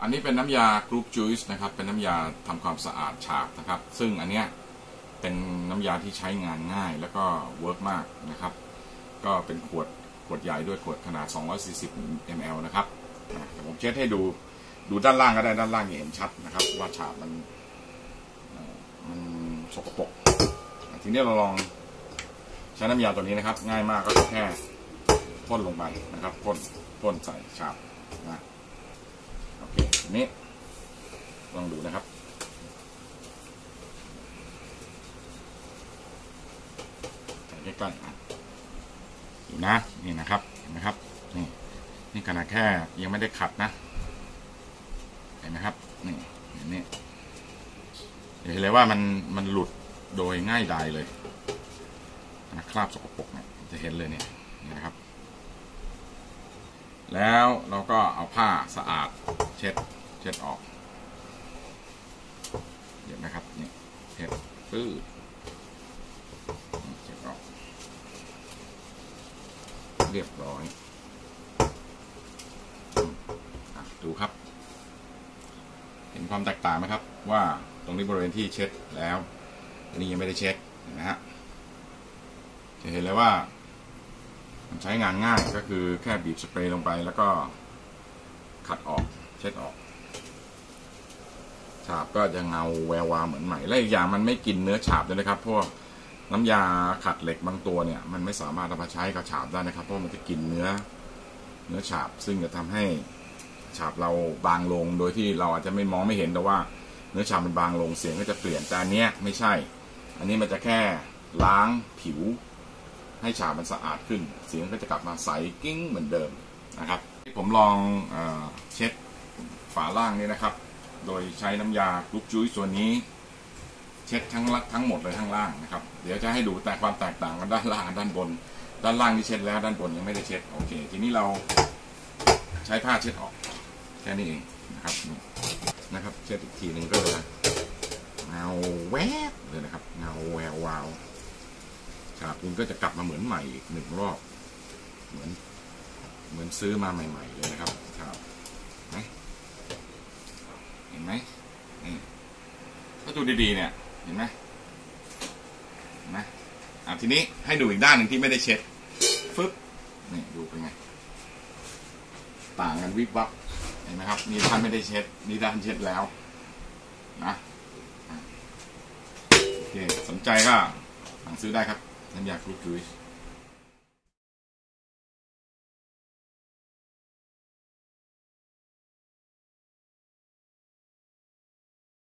อันนี้เป็นน้ำยากรุ๊ปจูสนะครับเป็นน้ำยาทำความสะอาดฉาบนะครับซึ่งอันเนี้ยเป็นน้ำยาที่ใช้งานง่ายแล้วก็เวิร์กมากนะครับก็เป็นขวดใหญ่ด้วยขวดขนาด240 ml นะครับแต่ผมเช็ดให้ดูด้านล่างก็ได้ด้านล่างเห็นชัดนะครับว่าฉาบมันสกปรกทีนี้เราลองใช้น้ำยาตัวนี้นะครับง่ายมากก็แค่พ่นลงไปนะครับพ่นใส่ฉาบนะโอเคทีนี้ลองดูนะครับใส่ใกล้ๆดูนะนี่นะครับเห็นไหมครับนี่ขนาดแค่ยังไม่ได้ขัดนะเห็นไหมครับนี่เห็นเลยว่ามันหลุดโดยง่ายดายเลยนะคราบสกปรกเนี่ยจะเห็นเลยเนี่ยนะครับแล้วเราก็เอาผ้าสะอาดเช็ดออกเห็นไหมครับนี่เช็ดปื้ดเช็ดออกเรียบร้อยดูครับเห็นความแตกต่างไหมครับว่าตรงนี้บริเวณที่เช็ดแล้วอันนี้ยังไม่ได้เช็ดนะฮะจะเห็นเลยว่ามันใช้งานง่ายก็คือแค่บีบสเปรย์ลงไปแล้วก็ขัดออกเช็ดออกฉาบก็จะเงาแวววาวเหมือนใหม่และอีกอย่างมันไม่กินเนื้อฉาบด้วยนะครับพวกน้ำยาขัดเหล็กบางตัวเนี่ยมันไม่สามารถเอามาใช้กับฉาบได้นะครับเพราะมันจะกินเนื้อฉาบซึ่งจะทำให้ฉาบเราบางลงโดยที่เราอาจจะมองไม่เห็นแต่ว่าเนื้อฉาบมันบางลงเสียงก็จะเปลี่ยนแต่อันนี้ไม่ใช่อันนี้มันจะแค่ล้างผิวให้ฉาบมันสะอาดขึ้นเสียงก็จะกลับมาใสกิ้งเหมือนเดิมนะครับผมลองเช็ดฝาล่างนี้นะครับโดยใช้น้ำยากรุ๊ปจูสตัวนี้เช็ดทั้งหมดเลยข้างล่างนะครับเดี๋ยวจะให้ดูแต่ความแตกต่างกันด้านล่างด้านบนด้านล่างที่เช็ดแล้วด้านบนยังไม่ได้เช็ดโอเคทีนี้เราใช้ผ้าเช็ดออกแค่นี้เองนะครับเช็ดอีกทีหนึ่งก็เลยเงาแวบเลยนะครับเงาแวววาวฉาบคุณก็จะกลับมาเหมือนใหม่อีก1 รอบเหมือนซื้อมาใหม่ๆเลยนะครับครับเห็นไหมถ้าดูดีๆเนี่ยเห็นไหมทีนี้ให้ดูอีกด้านหนึ่งที่ไม่ได้เช็ดฟึบนี่ดูเป็นไงต่างกันวิบวับเห็นไหมครับนี่ด้านไม่ได้เช็ดนี่ด้านเช็ดแล้วนะโอเคสนใจก็สั่งซื้อได้ครับน้ำยากรุ๊ปจูส